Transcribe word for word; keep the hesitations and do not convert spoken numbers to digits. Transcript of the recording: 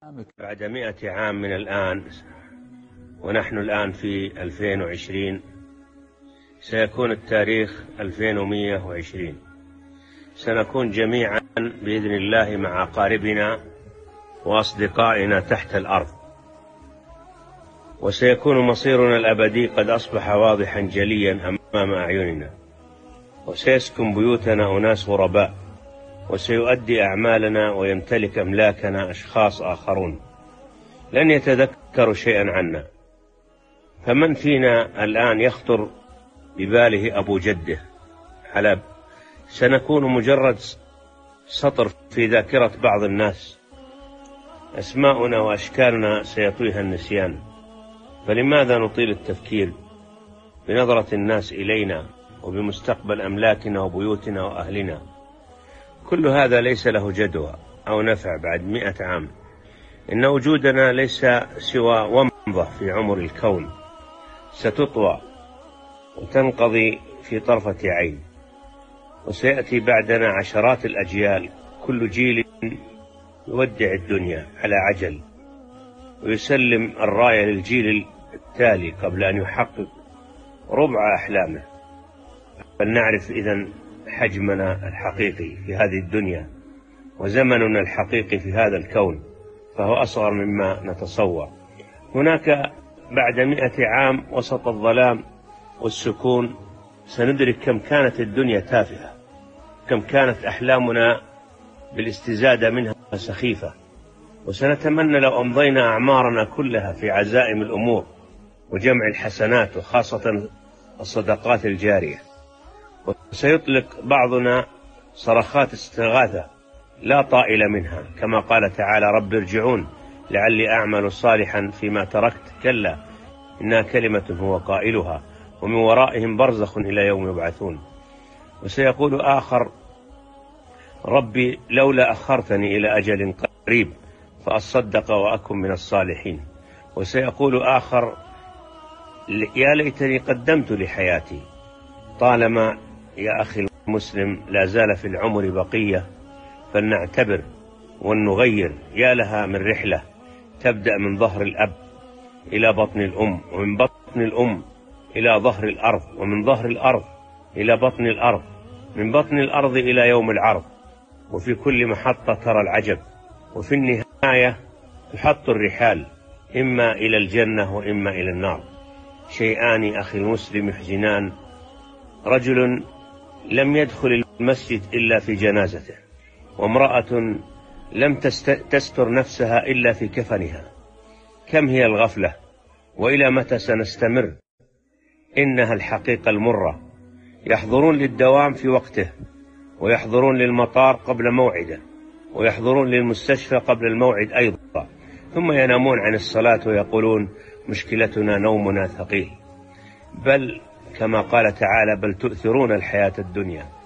بعد مئة عام من الآن، ونحن الآن في ألفين وعشرين، سيكون التاريخ ألفين ومئة وعشرين. سنكون جميعا بإذن الله مع أقاربنا وأصدقائنا تحت الأرض، وسيكون مصيرنا الأبدي قد أصبح واضحا جليا أمام أعيننا، وسيسكن بيوتنا أناس غرباء، وسيؤدي أعمالنا ويمتلك أملاكنا أشخاص آخرون لن يتذكروا شيئا عنا. فمن فينا الآن يخطر بباله أبو جده حلب؟ سنكون مجرد سطر في ذاكرة بعض الناس، أسماؤنا وأشكالنا سيطويها النسيان. فلماذا نطيل التفكير بنظرة الناس إلينا وبمستقبل أملاكنا وبيوتنا وأهلنا؟ كل هذا ليس له جدوى أو نفع بعد مئة عام. إن وجودنا ليس سوى ومضة في عمر الكون ستطوى وتنقضي في طرفة عين، وسيأتي بعدنا عشرات الأجيال، كل جيل يودع الدنيا على عجل ويسلم الراية للجيل التالي قبل أن يحقق ربع أحلامه. فلنعرف إذن حجمنا الحقيقي في هذه الدنيا، وزمننا الحقيقي في هذا الكون، فهو أصغر مما نتصور. هناك بعد مئة عام وسط الظلام والسكون سندرك كم كانت الدنيا تافهة، كم كانت أحلامنا بالاستزادة منها سخيفة، وسنتمنى لو أمضينا أعمارنا كلها في عزائم الأمور وجمع الحسنات، وخاصة الصدقات الجارية. وسيطلق بعضنا صرخات استغاثة لا طائل منها، كما قال تعالى: رب ارجعون لعلي أعمل صالحا فيما تركت، كلا إنها كلمة هو قائلها ومن ورائهم برزخ إلى يوم يبعثون. وسيقول آخر: ربي لولا أخرتني إلى أجل قريب فأصدق وأكن من الصالحين. وسيقول آخر: يا ليتني قدمت لحياتي. طالما يا أخي المسلم لا زال في العمر بقية، فلنعتبر ونغير. يا لها من رحلة تبدأ من ظهر الأب إلى بطن الأم، ومن بطن الأم إلى ظهر الأرض، ومن ظهر الأرض إلى بطن الأرض، من بطن الأرض إلى يوم العرض. وفي كل محطة ترى العجب، وفي النهاية تحط الرحال إما إلى الجنة وإما إلى النار. شيئان أخي المسلم يحزنان: رجل لم يدخل المسجد إلا في جنازته، وامرأة لم تستر نفسها إلا في كفنها. كم هي الغفلة، وإلى متى سنستمر؟ إنها الحقيقة المرة. يحضرون للدوام في وقته، ويحضرون للمطار قبل موعده، ويحضرون للمستشفى قبل الموعد أيضا، ثم ينامون عن الصلاة ويقولون مشكلتنا نومنا ثقيل. بل كما قال تعالى: بل تؤثرون الحياة الدنيا